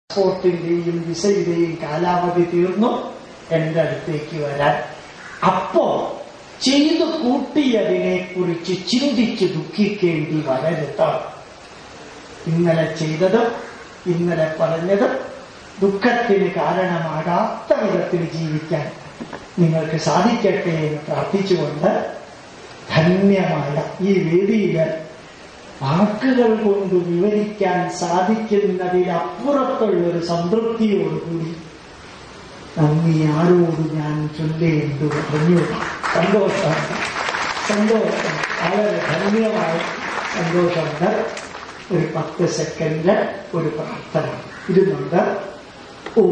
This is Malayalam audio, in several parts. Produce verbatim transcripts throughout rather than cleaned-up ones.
പാസ്പോർട്ടിന്റെയും വിസയുടെയും കാലാവധി തീർന്നു എന്റെ അടുത്തേക്ക് വരാൻ. അപ്പോ ചെയ്തു കൂട്ടിയതിനെ കുറിച്ച് ചിന്തിച്ച് ദുഃഖിക്കേണ്ടി വരരുത്. ഇന്നലെ ചെയ്തതും ഇന്നലെ പറഞ്ഞതും ദുഃഖത്തിന് കാരണമാകാത്ത വിധത്തിൽ ജീവിക്കാൻ നിങ്ങൾക്ക് സാധിക്കട്ടെ എന്ന് പ്രാർത്ഥിച്ചുകൊണ്ട് ധന്യമായ ഈ വേദിയില് വാക്കുകൾ കൊണ്ട് വിവരിക്കാൻ സാധിക്കുന്നതിനപ്പുറത്തുള്ളൊരു സംതൃപ്തിയോടുകൂടി നന്ദി ആരോട് ഞാൻ ചൊല്ലേണ്ടു പറഞ്ഞു. സന്തോഷം സന്തോഷം വളരെ ധന്യമായ സന്തോഷമുണ്ട്. ഒരു പത്ത് സെക്കൻഡ് ഒരു പ്രാർത്ഥന ഇരുന്നുണ്ട്. ഓ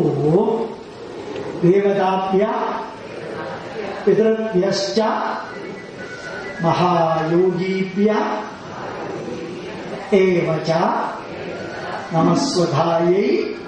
ദേവതാഭ്യ പിതൃഭ്യശ്ച മഹായോഗീഭ്യ ഏവച നമസ്വധായൈ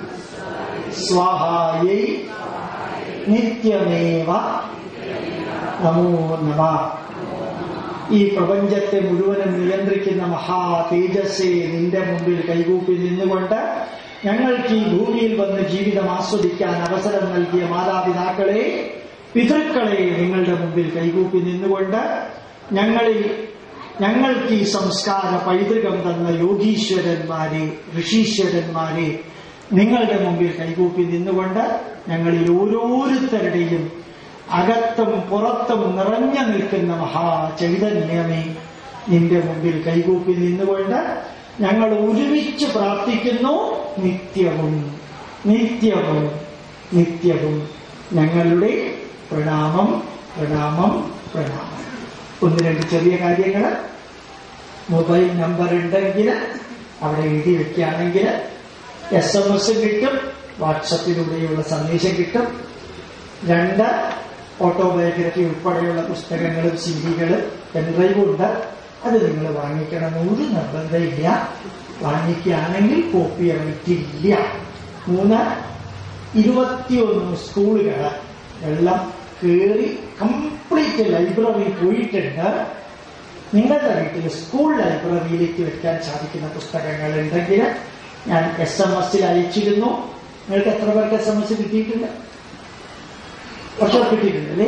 സ്വാഹായൈ നിത്യമേവ നമോ നമഃ. ഈ പ്രപഞ്ചത്തെ മുഴുവനും നിയന്ത്രിക്കുന്ന മഹാ തേജസ്സേ, നിന്റെ മുമ്പിൽ കൈകൂപ്പി നിന്നുകൊണ്ട് ഞങ്ങൾക്ക് ഈ ഭൂമിയിൽ വന്ന് ജീവിതം ആസ്വദിക്കാൻ അവസരം നൽകിയ മാതാപിതാക്കളെ, പിതൃക്കളെ നിങ്ങളുടെ മുമ്പിൽ കൈകൂപ്പി നിന്നുകൊണ്ട് ഞങ്ങളിൽ ഞങ്ങൾക്ക് ഈ സംസ്കാര പൈതൃകം തന്ന യോഗീശ്വരന്മാരെ, ഋഷീശ്വരന്മാരെ നിങ്ങളുടെ മുമ്പിൽ കൈകൂപ്പി നിന്നുകൊണ്ട് ഞങ്ങളിൽ ഓരോരുത്തരുടെയും അകത്തും പുറത്തും നിറഞ്ഞു നിൽക്കുന്ന മഹാ ചൈതന്യമേ, നിന്റെ മുമ്പിൽ കൈകൂപ്പി നിന്നുകൊണ്ട് ഞങ്ങൾ ഒരുമിച്ച് പ്രാർത്ഥിക്കുന്നു. നിത്യവും നിത്യവും നിത്യവും ഞങ്ങളുടെ പ്രണാമം പ്രണാമം പ്രണാമം. ഒന്ന് രണ്ട് ചെറിയ കാര്യങ്ങൾ. മൊബൈൽ നമ്പർ ഉണ്ടെങ്കിൽ അവിടെ എഴുതി വെക്കുകയാണെങ്കിൽ എസ് എം എസ് കിട്ടും, വാട്സപ്പിലൂടെയുള്ള സന്ദേശം കിട്ടും. രണ്ട്, ഓട്ടോബയോഗ്രഫി ഉൾപ്പെടെയുള്ള പുസ്തകങ്ങളും സീഡികളും പെൻഡ്രൈവും ഉണ്ട്. അത് നിങ്ങൾ വാങ്ങിക്കണം. ഒരു നിർബന്ധമില്ല. വാങ്ങിക്കുകയാണെങ്കിൽ കോപ്പി റേറ്റില്ല. മൂന്ന്, ഇരുപത്തിയൊന്ന് സ്കൂളുകൾ വെള്ളം കയറി കംപ്ലീറ്റ് ലൈബ്രറി പോയിട്ടുണ്ട്. നിങ്ങളുടെ വീട്ടിൽ സ്കൂൾ ലൈബ്രറിയിലേക്ക് വെക്കാൻ സാധിക്കുന്ന പുസ്തകങ്ങൾ ഉണ്ടെങ്കിൽ ഞാൻ എസ് എം എസിൽ അയച്ചിരുന്നു. നിങ്ങൾക്ക് എത്ര പേർക്ക് എസ് എം എസ് കിട്ടിയിട്ടുണ്ട്? പക്ഷെ കിട്ടിയിട്ടുണ്ടല്ലേ?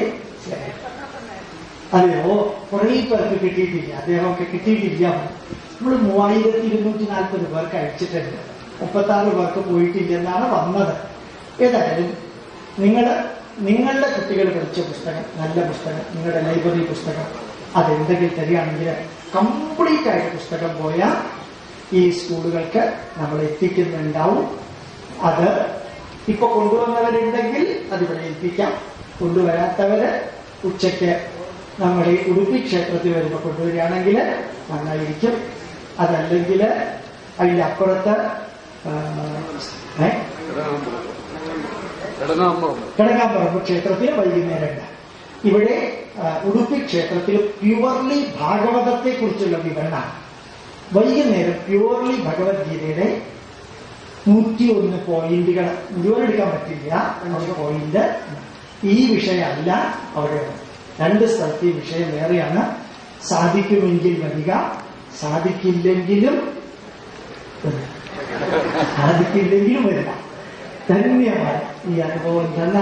അതെയോ? കുറേ പേർക്ക് കിട്ടിയിട്ടില്ല. അദ്ദേഹമൊക്കെ കിട്ടിയിട്ടില്ല. നമ്മൾ മൂവായിരത്തി ഇരുന്നൂറ്റി നാൽപ്പത് പേർക്ക് അയച്ചിട്ടുണ്ട്. മുപ്പത്തി ആറ് പേർക്ക് പോയിട്ടില്ലെന്നാണ് വന്നത്. ഏതായാലും നിങ്ങൾ നിങ്ങളുടെ കുട്ടികൾ പഠിച്ച പുസ്തകം, നല്ല പുസ്തകം, നിങ്ങളുടെ ലൈബ്രറി പുസ്തകം അതെന്തെങ്കിലും തരികയാണെങ്കിൽ കംപ്ലീറ്റ് ആയിട്ട് പുസ്തകം പോയാൽ ഈ സ്കൂളുകൾക്ക് നമ്മൾ എത്തിക്കുന്നുണ്ടാവും. അത് ഇപ്പൊ കൊണ്ടുവന്നവരുണ്ടെങ്കിൽ അതിവിടെ ഏൽപ്പിക്കാം. കൊണ്ടുവരാത്തവര് ഉച്ചയ്ക്ക് നമ്മുടെ ഉടുപ്പി ക്ഷേത്രത്തിൽ വരുമ്പോൾ കൊണ്ടുവരികയാണെങ്കിൽ നന്നായിരിക്കും. അതല്ലെങ്കിൽ അതിന്റെ അപ്പുറത്ത് കിടങ്ങാമ്പറമ്പ് ക്ഷേത്രത്തിൽ വൈകുന്നേരമുണ്ട്. ഇവിടെ ഉടുപ്പി ക്ഷേത്രത്തിൽ പ്യുവർലി ഭാഗവതത്തെ കുറിച്ചുള്ള വിവരണമാണ്. വൈകുന്നേരം പ്യുവർലി ഭഗവത്ഗീതയുടെ നൂറ്റി ഒന്ന് പോയിന്റുകൾ മുഴുവൻ എടുക്കാൻ പറ്റില്ല. അഞ്ച് പോയിന്റ് ഈ വിഷയമല്ല അവിടെ. രണ്ട് സ്ഥലത്ത് ഈ വിഷയം വേറെയാണ്. സാധിക്കുമെങ്കിൽ വരിക, സാധിക്കില്ലെങ്കിലും സാധിക്കില്ലെങ്കിലും വരിക. ധന്യമായ ഈ അനുഭവം തന്ന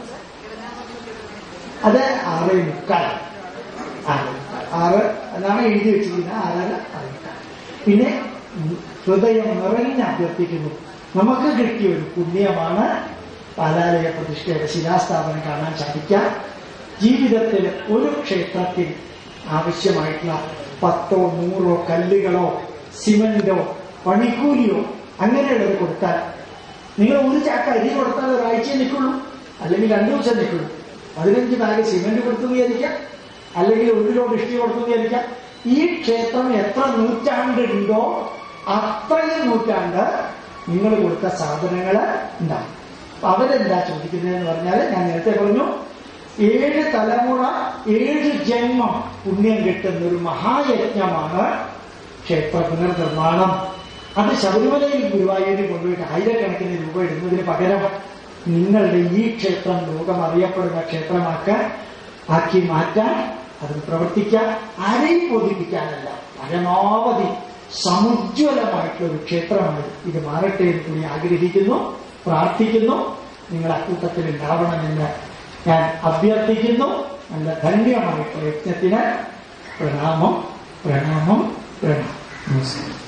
അത് ആറ് മുക്കാൽ ആറ് ആറ് എന്നാണ് എഴുതി വെച്ചിരിക്കുന്നത്. ആറര ആറ്. പിന്നെ ഹൃദയം നിറഞ്ഞ് അഭ്യർത്ഥിക്കുന്നു. നമുക്ക് കിട്ടിയ ഒരു പുണ്യമാണ് പാലാലയ പ്രതിഷ്ഠയുടെ ശിലാസ്ഥാപനം കാണാൻ സാധിക്കാം. ജീവിതത്തിൽ ഒരു ക്ഷേത്രത്തിൽ ആവശ്യമായിട്ടുള്ള പത്തോ നൂറോ കല്ലുകളോ സിമന്റോ പണിക്കൂലിയോ അങ്ങനെയുള്ളത് കൊടുത്താൽ, നിങ്ങൾ ഒരു ചാക്ക അരി കൊടുത്താൽ ഒരാഴ്ചയെ നിൽക്കുള്ളൂ, അല്ലെങ്കിൽ രണ്ടു ദിവസം നിൽക്കുള്ളൂ. പതിനഞ്ച് ബാഗ് സിമന്റ് കൊടുത്തു വിചാരിക്കാം, അല്ലെങ്കിൽ ഒരു ലോഡ് ഇഷ്ടി കൊടുത്തു വിചാരിക്കാം. ഈ ക്ഷേത്രം എത്ര നൂറ്റാണ്ടുണ്ടോ അത്രയും നൂറ്റാണ്ട് നിങ്ങൾ കൊടുത്ത സാധനങ്ങൾ ഉണ്ടാവും. അവരെന്താ ചോദിക്കുന്നതെന്ന് പറഞ്ഞാൽ, ഞാൻ നേരത്തെ പറഞ്ഞു, ഏഴ് തലമുറ ഏഴ് ജന്മം പുണ്യം കിട്ടുന്ന ഒരു മഹായജ്ഞമാണ് ക്ഷേത്ര പുനർനിർമ്മാണം. അത് ശബരിമലയിൽ ഗുരുവായൂരിൽ കൊണ്ടുപോയിട്ട് ആയിരക്കണക്കിന് രൂപ ഇടുന്നതിന് പകരം നിങ്ങളുടെ ഈ ക്ഷേത്രം ലോകം അറിയപ്പെടുന്ന ക്ഷേത്രമാക്കാൻ ആക്കി മാറ്റാൻ അതിന് പ്രവർത്തിക്കാൻ, ആരെയും ബോധിപ്പിക്കാനല്ല, പരമാവധി സമുജ്വലമായിട്ടുള്ള ഒരു ക്ഷേത്രമാണ് ഇത് മാറട്ടെ എന്ന് കൂടി ആഗ്രഹിക്കുന്നു. പ്രാർത്ഥിക്കുന്നു. നിങ്ങൾ അക്കൂട്ടത്തിൽ ഉണ്ടാവണമെന്ന് ഞാൻ അഭ്യർത്ഥിക്കുന്നു. നല്ല ധന്യമായിട്ടുള്ള യജ്ഞത്തിന് പ്രണാമം പ്രണാമം പ്രണാമം. നമസ്കാരം.